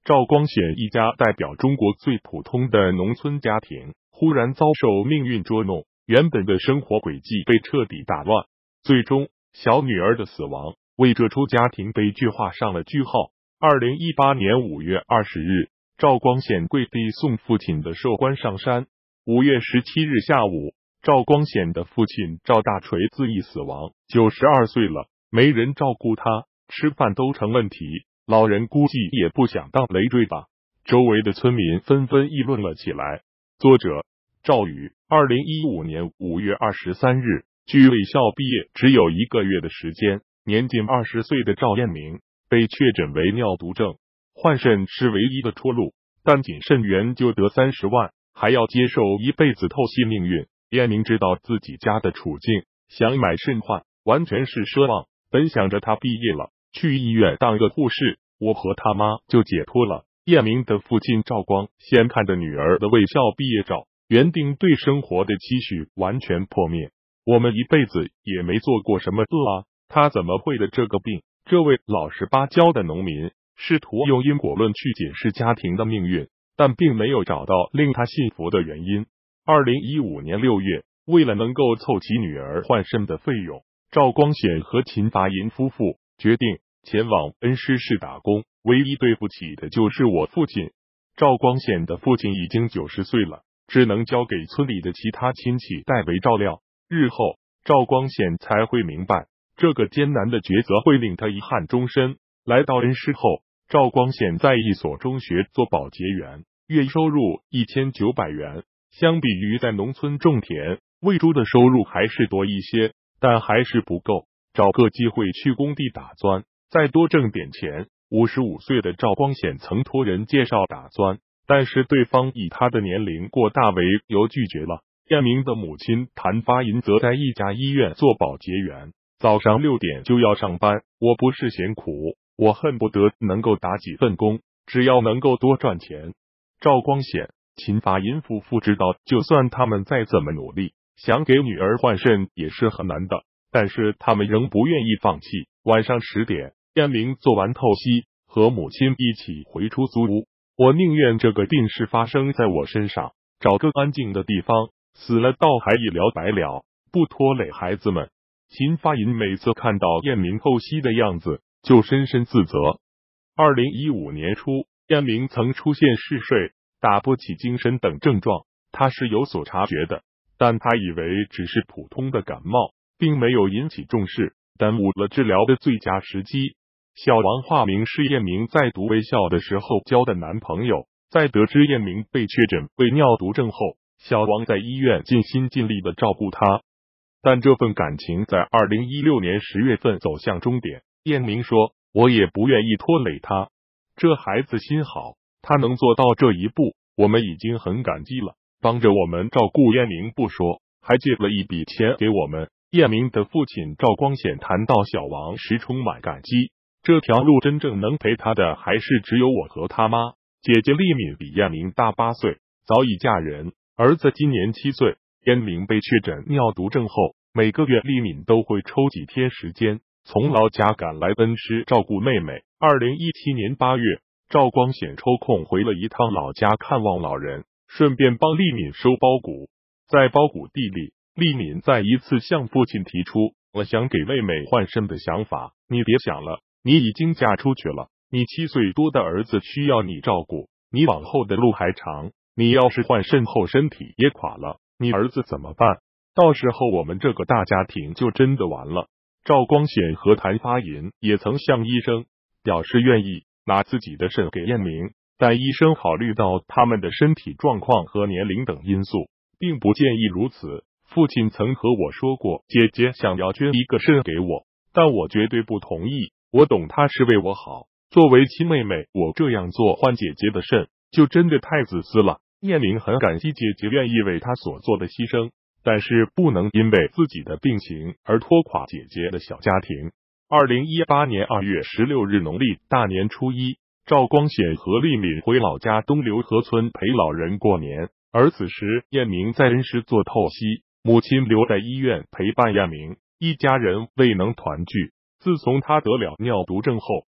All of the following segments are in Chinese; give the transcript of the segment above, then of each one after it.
赵光显一家代表中国最普通的农村家庭，忽然遭受命运捉弄，原本的生活轨迹被彻底打乱。最终，小女儿的死亡为这出家庭悲剧画上了句号。2018年5月20日，赵光显跪地送父亲的寿棺上山。5月17日下午，赵光显的父亲赵大锤自缢死亡，92岁了，没人照顾他，吃饭都成问题。老人估计也不想当累赘吧。周围的村民纷纷议论了起来。作者赵宇。2015年5月23日，距卫校毕业只有1个月的时间，年仅20岁的赵彦明被确诊为尿毒症，换肾是唯一的出路，但仅肾源就得30万，还要接受一辈子透析命运。彦明知道自己家的处境，想买肾换完全是奢望。本想着他毕业了去医院当个护士，我和他妈就解脱了。彦明的父亲赵光先看着女儿的卫校毕业照，原定对生活的期许完全破灭。我们一辈子也没做过什么恶啊，他怎么会的这个病？这位老实巴交的农民试图用因果论去解释家庭的命运，但并没有找到令他信服的原因。2015年6月，为了能够凑齐女儿换肾的费用，赵光显和秦发银夫妇决定前往恩施市打工，唯一对不起的就是我父亲。赵光显的父亲已经90岁了，只能交给村里的其他亲戚代为照料。日后，赵光显才会明白，这个艰难的抉择会令他遗憾终身。来到恩施后，赵光显在一所中学做保洁员，月收入1900元，相比于在农村种田、喂猪的收入还是多一些，但还是不够。找个机会去工地打钻，再多挣点钱。55岁的赵光显曾托人介绍打钻，但是对方以他的年龄过大为由拒绝了。彦明的母亲谭发银则在一家医院做保洁员，早上6点就要上班。我不是嫌苦，我恨不得能够打几份工，只要能够多赚钱。赵光显、秦发银夫妇知道，就算他们再怎么努力，想给女儿换肾也是很难的，但是他们仍不愿意放弃。晚上10点，彦明做完透析，和母亲一起回出租屋。我宁愿这个病事发生在我身上，找个安静的地方，死了倒还一了百了，不拖累孩子们。秦发银每次看到彦明透析的样子，就深深自责。2015年初，彦明曾出现嗜睡、打不起精神等症状，他是有所察觉的，但他以为只是普通的感冒，并没有引起重视，耽误了治疗的最佳时机。小王化名是彦明在读卫校的时候交的男朋友，在得知彦明被确诊为尿毒症后，小王在医院尽心尽力的照顾他，但这份感情在2016年10月份走向终点。彦明说，我也不愿意拖累他，这孩子心好，他能做到这一步，我们已经很感激了，帮着我们照顾彦明不说，还借了一笔钱给我们。彦明的父亲赵光显谈到小王时充满感激，这条路真正能陪他的还是只有我和他妈。姐姐丽敏比彦明大8岁，早已嫁人，儿子今年7岁。彦明被确诊尿毒症后，每个月丽敏都会抽几天时间从老家赶来恩施照顾妹妹。2017年8月，赵光显抽空回了一趟老家看望老人，顺便帮丽敏收包谷。在包谷地里，丽敏再一次向父亲提出我想给妹妹换肾的想法。你别想了，你已经嫁出去了，你7岁多的儿子需要你照顾，你往后的路还长，你要是换肾后身体也垮了，你儿子怎么办？到时候我们这个大家庭就真的完了。赵光显和谭发银也曾向医生表示愿意拿自己的肾给彦明，但医生考虑到他们的身体状况和年龄等因素，并不建议如此。父亲曾和我说过，姐姐想要捐一个肾给我，但我绝对不同意。我懂她是为我好，作为亲妹妹，我这样做换姐姐的肾，就真的太自私了。彦明很感激姐姐愿意为他所做的牺牲，但是不能因为自己的病情而拖垮姐姐的小家庭。2018年2月16日农历大年初一，赵光显和丽敏回老家东流河村陪老人过年，而此时彦明在恩施做透析，母亲留在医院陪伴彦明，一家人未能团聚。自从他得了尿毒症后，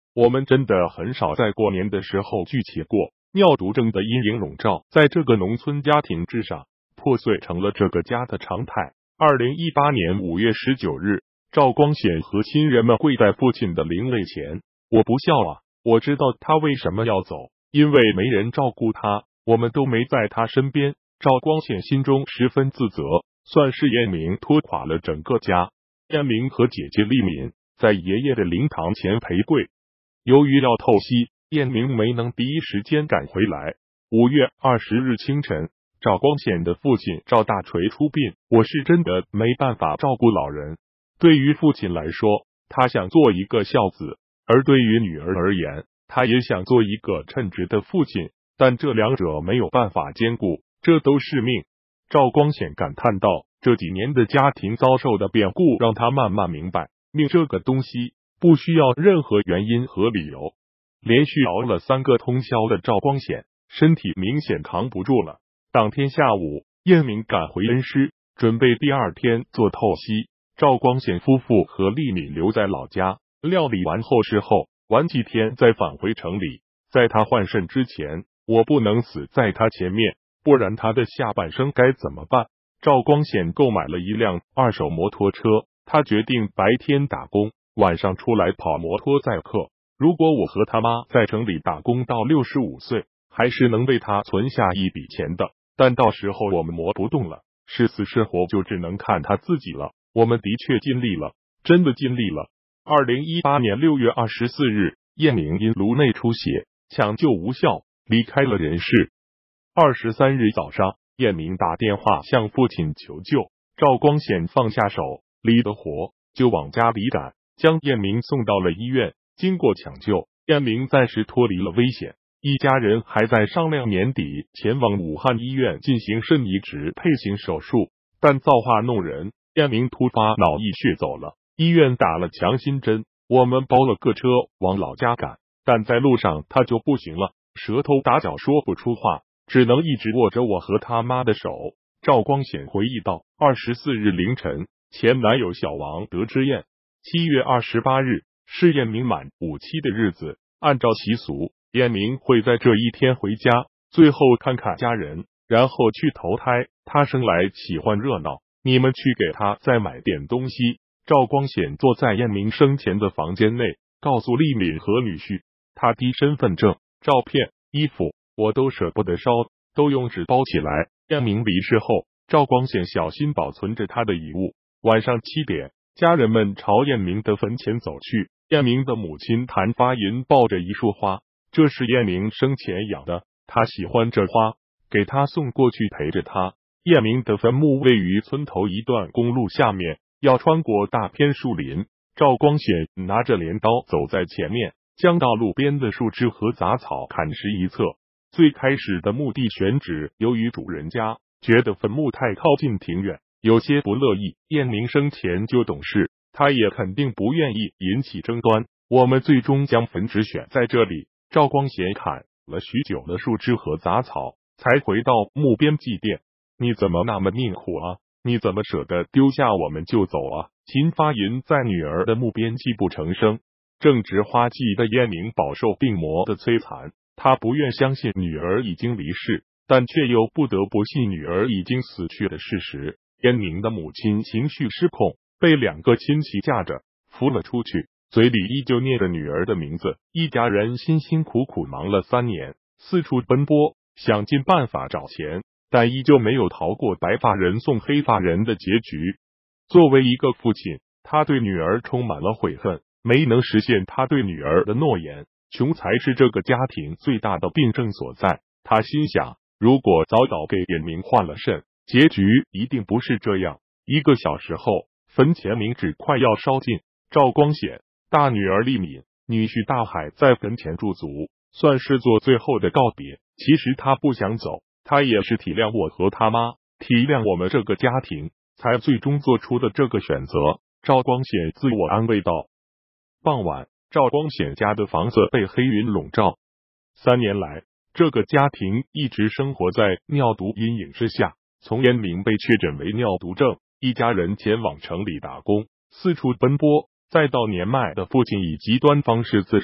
我们真的很少在过年的时候聚齐过。尿毒症的阴影笼罩在这个农村家庭之上，破碎成了这个家的常态。2018年5月19日，赵光显和亲人们跪在父亲的灵位前。我不孝啊！我知道他为什么要走，因为没人照顾他，我们都没在他身边。赵光显心中十分自责，算是燕明拖垮了整个家。燕明和姐姐丽敏在爷爷的灵堂前陪跪，由于要透析，燕明没能第一时间赶回来。5月20日清晨，赵光显的父亲赵大锤出殡。我是真的没办法照顾老人。对于父亲来说，他想做一个孝子，而对于女儿而言，他也想做一个称职的父亲，但这两者没有办法兼顾，这都是命。赵光显感叹道，这几年的家庭遭受的变故让他慢慢明白，命这个东西不需要任何原因和理由。连续熬了3个通宵的赵光显身体明显扛不住了。当天下午，燕明赶回恩施，准备第二天做透析。赵光显夫妇和丽敏留在老家，料理完后事后，晚几天再返回城里。在他换肾之前，我不能死在他前面，不然他的下半生该怎么办？赵光显购买了一辆2手摩托车，他决定白天打工，晚上出来跑摩托载客。如果我和他妈在城里打工到65岁，还是能为他存下一笔钱的。但到时候我们磨不动了，是死是活就只能看他自己了。我们的确尽力了，真的尽力了。2018年6月24日，燕明因颅内出血抢救无效，离开了人世。23日早上，燕明打电话向父亲求救，赵光显放下手，离得活就往家里赶，将燕明送到了医院。经过抢救，燕明暂时脱离了危险。一家人还在商量年底前往武汉医院进行肾移植配型手术，但造化弄人，燕明突发脑溢血走了，医院打了强心针。我们包了个车往老家赶，但在路上他就不行了，舌头打搅说不出话，只能一直握着我和他妈的手。赵光显回忆道，24日凌晨，前男友小王得知燕7月28日是燕明满5期的日子，按照习俗，燕明会在这一天回家，最后看看家人，然后去投胎。他生来喜欢热闹，你们去给他再买点东西。赵光显坐在燕明生前的房间内，告诉丽敏和女婿，他的身份证、照片、衣服我都舍不得烧，都用纸包起来。燕明离世后，赵光显小心保存着他的遗物。晚上7点，家人们朝燕明的坟前走去。燕明的母亲谭发银抱着一束花，这是燕明生前养的，他喜欢这花，给他送过去陪着他。燕明的坟墓位于村头一段公路下面，要穿过大片树林。赵光显拿着镰刀走在前面，将道路边的树枝和杂草砍实一侧。最开始的墓地选址，由于主人家觉得坟墓太靠近庭院，有些不乐意。燕明生前就懂事，他也肯定不愿意引起争端。我们最终将坟址选在这里。赵光显砍了许久的树枝和杂草，才回到墓边祭奠。你怎么那么命苦啊？你怎么舍得丢下我们就走啊？秦发银在女儿的墓边泣不成声。正值花季的燕明饱受病魔的摧残，他不愿相信女儿已经离世，但却又不得不信女儿已经死去的事实。燕明的母亲情绪失控，被2个亲戚架着扶了出去，嘴里依旧念着女儿的名字。一家人辛辛苦苦忙了3年，四处奔波，想尽办法找钱，但依旧没有逃过白发人送黑发人的结局。作为一个父亲，他对女儿充满了悔恨，没能实现他对女儿的诺言。穷才是这个家庭最大的病症所在。他心想，如果早早给燕明换了肾，结局一定不是这样。1个小时后，坟前冥纸快要烧尽，赵光显、大女儿丽敏、女婿大海在坟前驻足，算是做最后的告别。其实他不想走，他也是体谅我和他妈，体谅我们这个家庭，才最终做出的这个选择。赵光显自我安慰道。傍晚，赵光显家的房子被黑云笼罩。3年来，这个家庭一直生活在尿毒阴影之下。从燕明被确诊为尿毒症，一家人前往城里打工，四处奔波，再到年迈的父亲以极端方式自杀，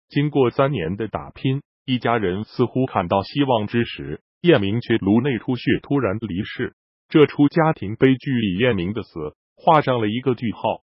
经过3年的打拼，一家人似乎看到希望之时，燕明却颅内出血，突然离世。这出家庭悲剧里，燕明的死画上了一个句号。